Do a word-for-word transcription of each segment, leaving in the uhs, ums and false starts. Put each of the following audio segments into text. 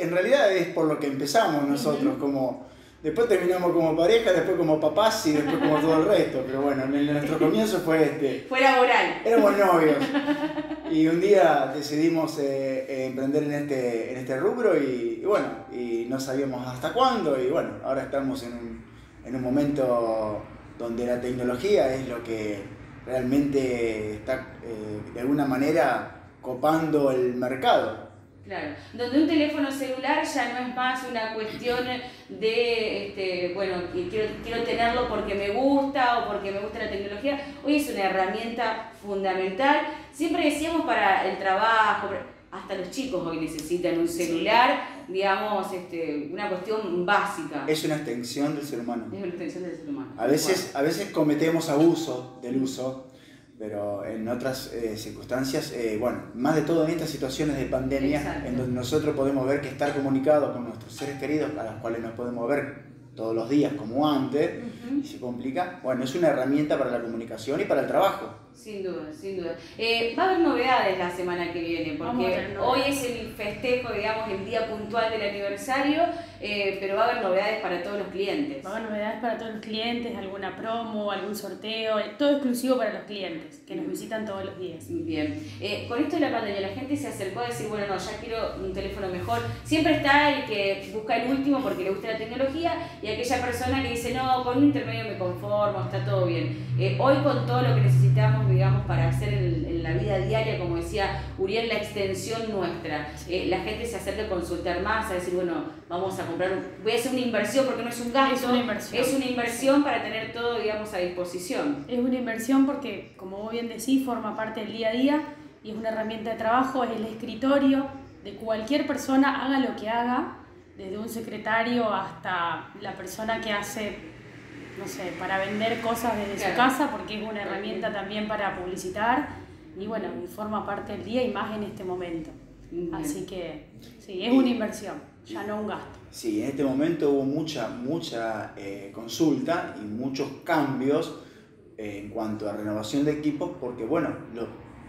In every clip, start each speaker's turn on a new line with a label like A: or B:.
A: en realidad es por lo que empezamos nosotros, uh-huh. como después terminamos como pareja, después como papás y después como todo el resto, pero bueno, en nuestro comienzo fue este.
B: Fue laboral.
A: Éramos novios y un día decidimos eh, eh, emprender en este, en este rubro y, y bueno, y no sabíamos hasta cuándo y bueno, ahora estamos en un, en un momento donde la tecnología es lo que realmente está eh, de alguna manera copando el mercado.
B: Claro, donde un teléfono celular ya no es más una cuestión de, este, bueno, quiero, quiero tenerlo porque me gusta o porque me gusta la tecnología. Hoy es una herramienta fundamental. Siempre decíamos para el trabajo, hasta los chicos hoy necesitan un celular, digamos, este, una cuestión básica.
A: Es una extensión del ser humano.
B: Es una extensión del ser humano.
A: A veces, a veces cometemos abuso del uso, pero en otras eh, circunstancias, eh, bueno, más de todo en estas situaciones de pandemia, exacto. En donde nosotros podemos ver que estar comunicados con nuestros seres queridos, a los cuales nos podemos ver todos los días como antes, uh-huh. y se complica, bueno, es una herramienta para la comunicación y para el trabajo.
B: Sin duda, sin duda. Eh, va a haber novedades la semana que viene, porque hoy es el festejo, digamos, el día puntual del aniversario, eh, pero va a haber novedades para todos los clientes.
C: Va a haber novedades para todos los clientes, alguna promo, algún sorteo, todo exclusivo para los clientes que nos visitan todos los días.
B: Bien. Eh, con esto de la pandemia, la gente se acercó a decir, bueno, no, ya quiero un teléfono mejor. Siempre está el que busca el último porque le gusta la tecnología y aquella persona que dice, no, con un intermedio me conformo, está todo bien. Eh, hoy con todo lo que necesitamos, digamos, para hacer en, en la vida diaria, como decía Uriel, la extensión nuestra. Eh, la gente se acerca a consultar más, a decir, bueno, vamos a comprar, voy a hacer una inversión porque no es un gasto,
C: es una inversión,
B: es una inversión para tener todo, digamos, a disposición.
C: Es una inversión porque, como vos bien decís, forma parte del día a día y es una herramienta de trabajo, es el escritorio de cualquier persona, haga lo que haga, desde un secretario hasta la persona que hace, no sé, para vender cosas desde claro. su casa, porque es una herramienta también para publicitar y bueno, y forma parte del día y más en este momento. Uh-huh. Así que sí, es una inversión, ya no un gasto.
A: Sí, en este momento hubo mucha, mucha eh, consulta y muchos cambios eh, en cuanto a renovación de equipos, porque bueno, los,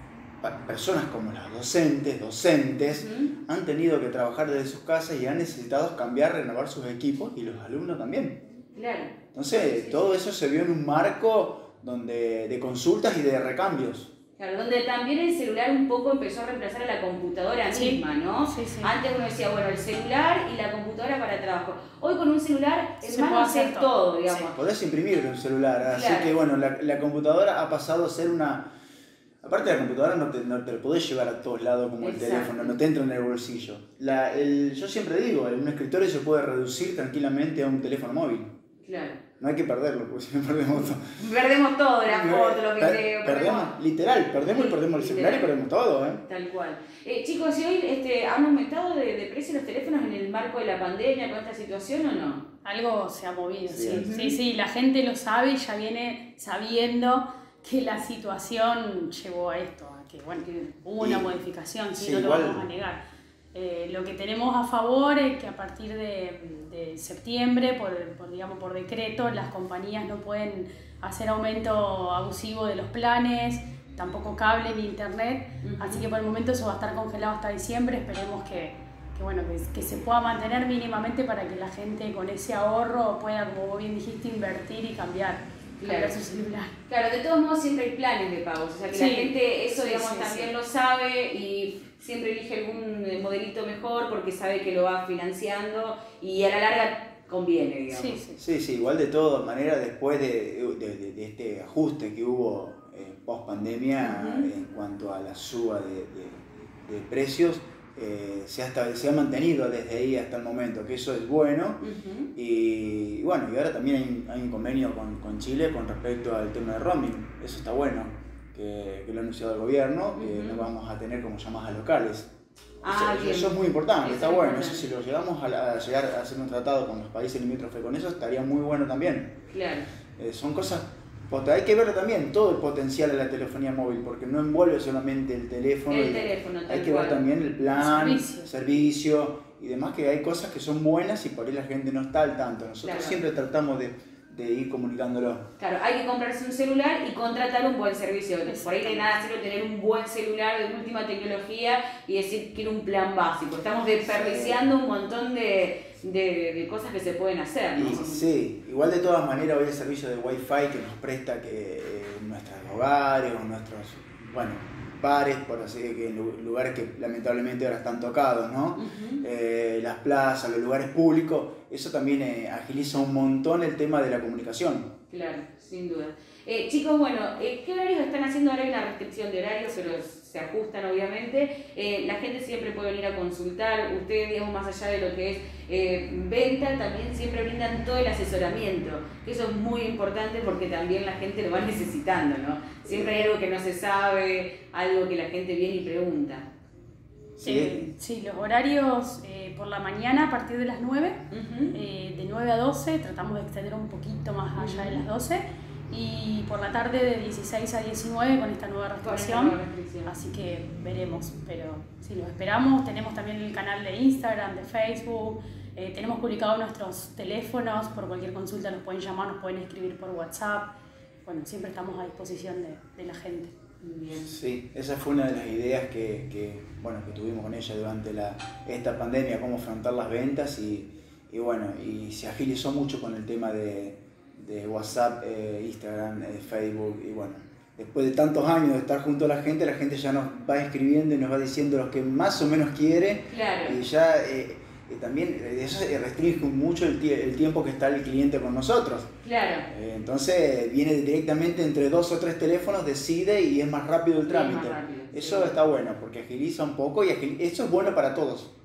A: personas como las docentes, docentes, uh-huh. han tenido que trabajar desde sus casas y han necesitado cambiar, renovar sus equipos y los alumnos también.
B: Claro.
A: Entonces, sí, sí, todo sí. eso se vio en un marco donde, de consultas y de recambios.
B: Claro, donde también el celular un poco empezó a reemplazar a la computadora sí. misma, ¿no?
C: Sí, sí.
B: Antes uno decía, bueno, el celular y la computadora para trabajo. Hoy con un celular es más hacer todo, todo, digamos. Sí.
A: Podés imprimir un celular,
B: claro.
A: así que bueno, la, la computadora ha pasado a ser una... Aparte de la computadora no te, no te lo podés llevar a todos lados como Exacto. el teléfono, no te entra en el bolsillo. La, el, yo siempre digo, un escritorio se puede reducir tranquilamente a un teléfono móvil.
B: Claro.
A: No hay que perderlo, porque si no perdemos todo.
B: Perdemos todo, la foto, los videos.
A: Perdemos, perdemos, literal, perdemos y perdemos el celular y perdemos todo, ¿eh?
B: Tal cual. Eh, chicos, ¿y hoy este, han aumentado de, de precio los teléfonos en el marco de la pandemia con esta situación o no?
C: Algo se ha movido, sí. Sí,
B: uh-huh.
C: sí, sí, la gente lo sabe y ya viene sabiendo que la situación llevó a esto, a que bueno, hubo una y, modificación, sí, sí, no igual. Lo vamos a negar. Eh, lo que tenemos a favor es que a partir de, de septiembre, por, por, digamos, por decreto, las compañías no pueden hacer aumento abusivo de los planes, tampoco cable ni internet, uh-huh. así que por el momento eso va a estar congelado hasta diciembre. Esperemos que, que, bueno, que, que se pueda mantener mínimamente para que la gente con ese ahorro pueda, como vos bien dijiste, invertir y cambiar.
B: Claro. Su celular. Claro, de todos modos siempre hay planes de pagos, o sea que sí. la gente eso digamos sí, sí, también sí. lo sabe y siempre elige algún modelito mejor porque sabe que lo va financiando y a la larga conviene, digamos.
C: Sí, sí,
A: sí, sí igual de todas maneras después de, de, de, de este ajuste que hubo eh, post pandemia uh-huh. en cuanto a la suba de, de, de precios, Eh, se, ha, se ha mantenido desde ahí hasta el momento, que eso es bueno. Uh-huh. y, y bueno, y ahora también hay, hay un convenio con, con Chile con respecto al tema de roaming, eso está bueno, que, que lo ha anunciado el gobierno, que uh-huh. no vamos a tener como llamadas locales.
B: Ah,
A: eso, eso es muy importante, eso está bueno,
B: importante.
A: Eso si lo llegamos a, a llegar a hacer un tratado con los países limítrofes con eso, estaría muy bueno también.
B: Claro.
A: Eh, son cosas... Hay que ver también todo el potencial de la telefonía móvil, porque no envuelve solamente el teléfono,
B: el
A: el,
B: teléfono
A: hay que
B: cual.
A: ver también el plan,
C: servicio.
A: servicio y demás, que hay cosas que son buenas y por ahí la gente no está al tanto. Nosotros claro. siempre tratamos de, de ir comunicándolo.
B: Claro, hay que comprarse un celular y contratar un buen servicio. Por ahí de nada sirve tener un buen celular de última tecnología y decir quiero un plan básico. Estamos desperdiciando un montón de, de, de cosas que se pueden hacer, ¿no?
A: Y, sí, igual de todas maneras hoy el servicio de Wi-Fi que nos presta que eh, nuestros hogares o nuestros, bueno, bares, por así que lugares que lamentablemente ahora están tocados, ¿no? Uh-huh. eh, las plazas, los lugares públicos, eso también eh, agiliza un montón el tema de la comunicación.
B: Claro, sin duda. Eh, chicos, bueno, eh, ¿qué horarios están haciendo? Ahora hay una restricción de horarios, pero se ajustan obviamente. Eh, la gente siempre puede venir a consultar. Ustedes, digamos, más allá de lo que es eh, venta, también siempre brindan todo el asesoramiento. Eso es muy importante porque también la gente lo va necesitando, ¿no? Siempre hay algo que no se sabe, algo que la gente viene y pregunta.
C: Sí, eh, sí, los horarios eh, por la mañana a partir de las nueve, uh-huh. eh, de nueve a doce, tratamos de extender un poquito más allá uh-huh. de las doce, y por la tarde de dieciséis a diecinueve con esta nueva restricción,
B: nueva restricción.
C: Así que veremos, pero sí, los esperamos. Tenemos también el canal de Instagram, de Facebook, eh, tenemos publicados nuestros teléfonos, por cualquier consulta nos pueden llamar, nos pueden escribir por WhatsApp, bueno, siempre estamos a disposición de, de la gente.
B: Bien.
A: Sí, esa fue una de las ideas que, que, bueno, que tuvimos con ella durante la, esta pandemia, cómo afrontar las ventas y, y bueno, y se agilizó mucho con el tema de, de WhatsApp, eh, Instagram, eh, Facebook y bueno, después de tantos años de estar junto a la gente, la gente ya nos va escribiendo y nos va diciendo lo que más o menos quiere.
B: Claro.
A: Y ya eh, eh, también eso restringe mucho el, el tiempo que está el cliente con nosotros.
B: Claro.
A: Eh, entonces viene directamente entre dos o tres teléfonos, decide y es más rápido el trámite.
B: Rápido,
A: eso
B: sí.
A: Está bueno porque agiliza un poco y agil... eso es bueno para todos.